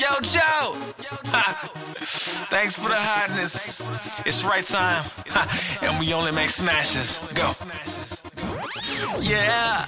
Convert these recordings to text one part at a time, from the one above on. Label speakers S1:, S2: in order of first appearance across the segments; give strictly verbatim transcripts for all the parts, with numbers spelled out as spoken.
S1: Yo, Joe! Thanks for the hotness. It's right time. And we only make smashes. Go. Yeah.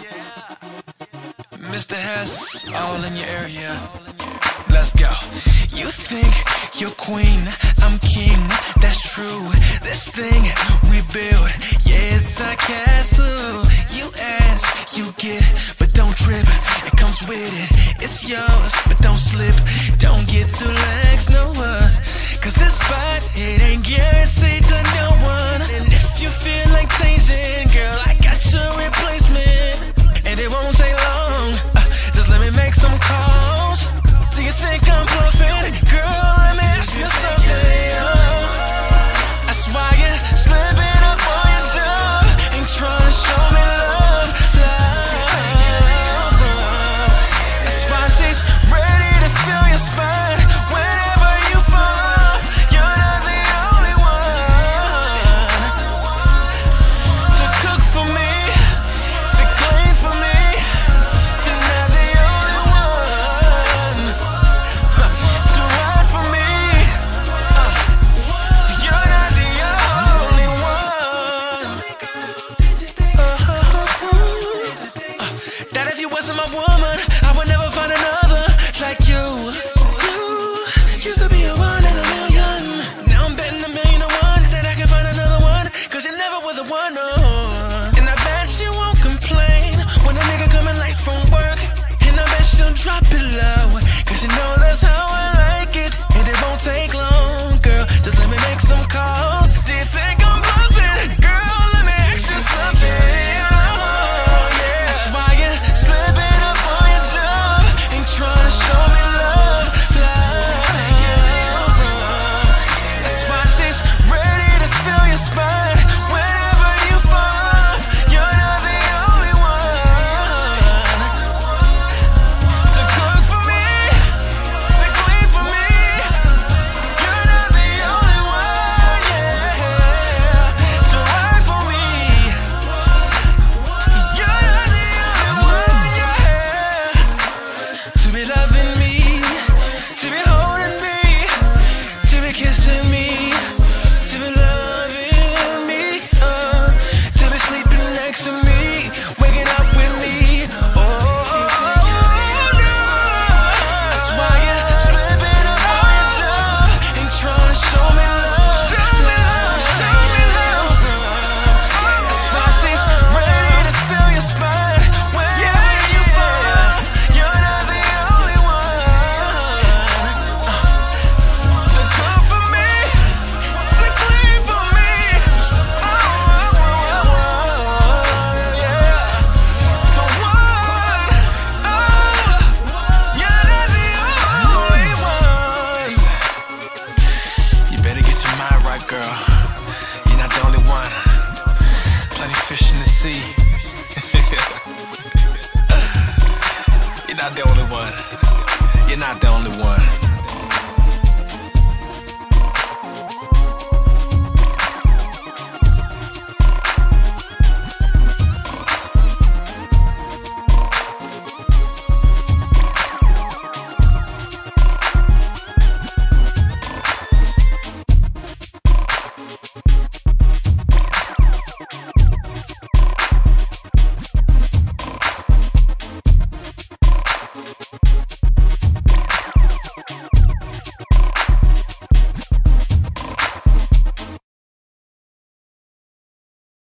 S1: Mister Hess, all in your area. Let's go. You think you're queen, I'm king. That's true. This thing we build, yeah, it's a castle. You ask, you get, but don't trip. It comes with it. It's yours, but don't slip. Don't get too lax, no one. Cause this spot, it ain't guaranteed to no one. And if you feel like changing, girl, I got your replacement. And it won't take long. Uh, just let me make some calls.